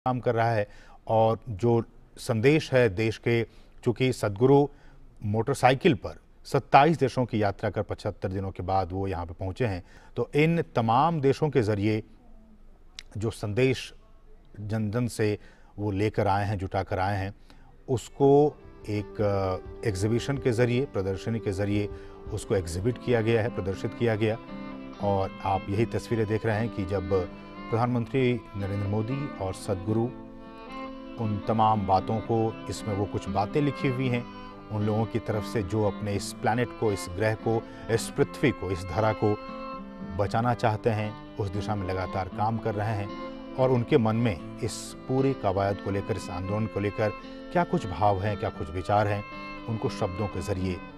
काम कर रहा है। और जो संदेश है देश के, चूंकि सद्गुरु मोटरसाइकिल पर 27 देशों की यात्रा कर 75 दिनों के बाद वो यहाँ पे पहुँचे हैं, तो इन तमाम देशों के ज़रिए जो संदेश जन जन से वो लेकर आए हैं, जुटा कर आए हैं, उसको एक एग्जीबिशन के ज़रिए, प्रदर्शनी के ज़रिए उसको एग्जिबिट किया गया है, प्रदर्शित किया गया। और आप यही तस्वीरें देख रहे हैं कि जब प्रधानमंत्री नरेंद्र मोदी और सद्गुरु उन तमाम बातों को, इसमें वो कुछ बातें लिखी हुई हैं उन लोगों की तरफ से जो अपने इस प्लैनेट को, इस ग्रह को, इस पृथ्वी को, इस धरा को बचाना चाहते हैं, उस दिशा में लगातार काम कर रहे हैं। और उनके मन में इस पूरी कवायद को लेकर, इस आंदोलन को लेकर क्या कुछ भाव हैं, क्या कुछ विचार हैं, उनको शब्दों के ज़रिए